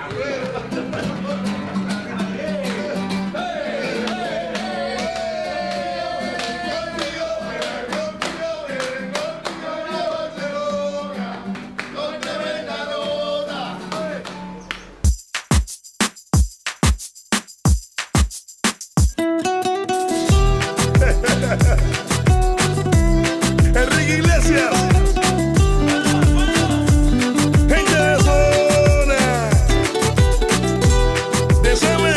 Enrique Iglesias, gente de zona, de Semen.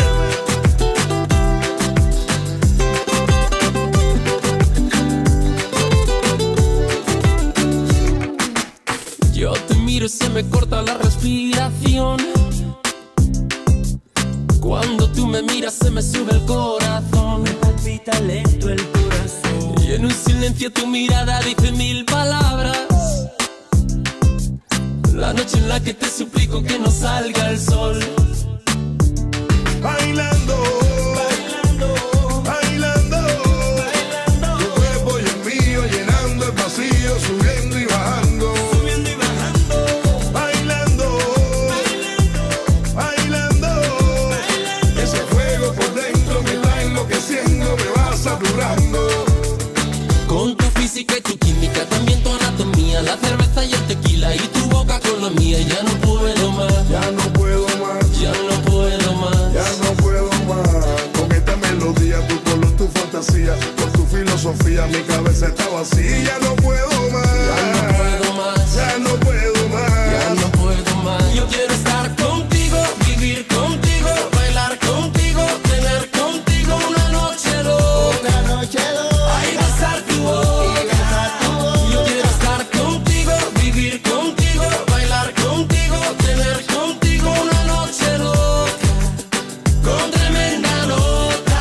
Yo te miro y se me corta la respiración. Cuando tú me miras se me sube el corazón. Me palpita lento el corazón. Y en un silencio tu mirada dice mil palabras. La noche en la que te suplico que no salga el sol. Bailando, Bailando, bailando, bailando, tu cuerpo y el mío llenando el vacío, subiendo y bajando. subiendo y bajando, Bailando, bailando, ese fuego por dentro me está enloqueciendo, me va saturando. Con tu física y tu química, también tu anatomía, la cerveza y el tequila y tu boca con la mía. Ya no puedo más, Ya no puedo más, ya no puedo más. ya no puedo más. Con esta melodía, tu color, tu fantasía, con tu filosofía, mi cabeza está vacía. Ya no puedo más, Ya no puedo más, ya no puedo más. ya no puedo más. Yo quiero estar contigo, vivir contigo, bailar contigo, tener contigo una noche loca. una noche loca, Ay, besar tu boca. Yo quiero estar contigo, vivir contigo, bailar contigo, tener contigo una noche loca, con tremenda nota.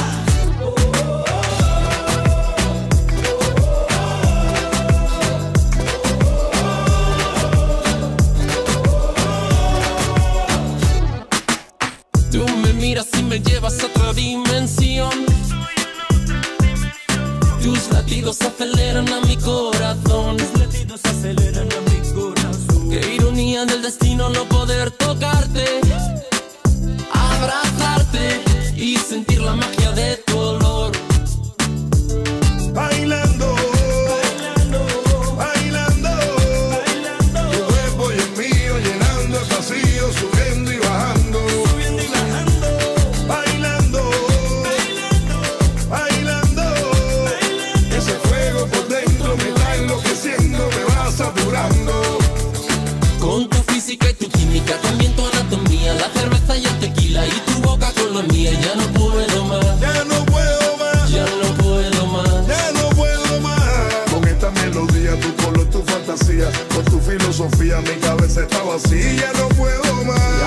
Tú me miras y me llevas a otra dimensión. Tus latidos aceleran a mi corazón. los latidos aceleran a mi corazón. Qué ironía del destino no poder tocarte, abrazarte y sentir la magia de tu olor. Bailando, Bailando, bailando, bailando, tu cuerpo y el mío llenando el vacío, subiendo y bajando. subiendo y bajando, Bailando, bailando, ese fuego por dentro me está enloqueciendo, me va saturando. Con tu física y tu química, también tu anatomía, la cerveza y el tequila y tu boca con la mía. Ya no puedo más, Ya no puedo más, ya no puedo más. ya no puedo más. Con esta melodía, tu color, tu fantasía, con tu filosofía, mi cabeza está vacía. Ya no puedo más,